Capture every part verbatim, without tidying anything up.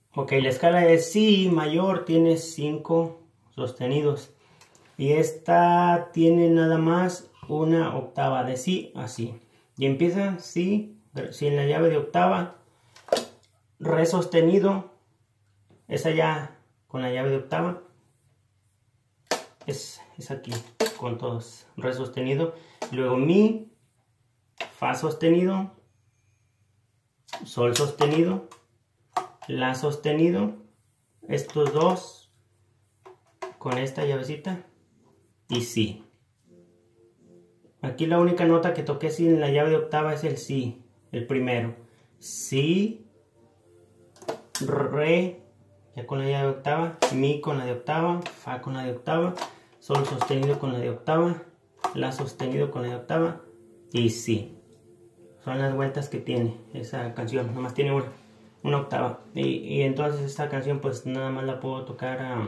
Ok, la escala de Si mayor tiene cinco sostenidos. Y esta tiene nada más una octava de Si, así. Y empieza Si, Si en la llave de octava, Re sostenido, esa ya con la llave de octava, es, es aquí, con todos, Re sostenido. Luego Mi, Fa sostenido, Sol sostenido, La sostenido, estos dos con esta llavecita y Si. Aquí la única nota que toqué así en la llave de octava es el Si, el primero. Si, Re, ya con la llave de octava, Mi con la de octava, Fa con la de octava, Sol sostenido con la de octava, La sostenido con la de octava y Si. Son las vueltas que tiene esa canción, nomás tiene una, una octava. Y, y entonces esta canción pues nada más la puedo tocar um,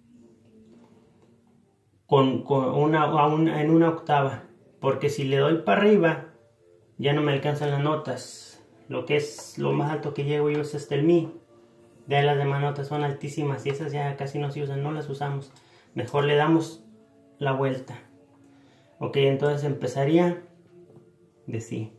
con, con una, una, en una octava. Porque si le doy para arriba, ya no me alcanzan las notas. Lo que es lo más alto que llego yo es hasta el Mi. Ya las demás notas son altísimas y esas ya casi no se usan, no las usamos. Mejor le damos la vuelta. Ok, entonces empezaría de Si.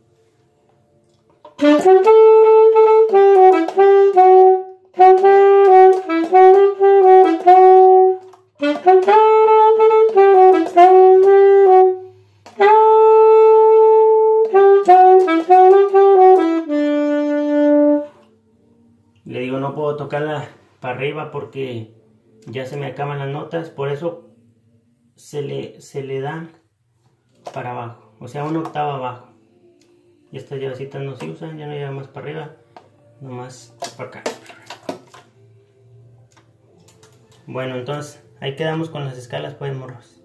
Le digo, no puedo tocarla para arriba porque ya se me acaban las notas, por eso se le, se le da para abajo, o sea, una octava abajo. Y estas llavecitas no se usan, ya no lleva más para arriba, nomás para acá. Bueno, entonces ahí quedamos con las escalas, pues, morros.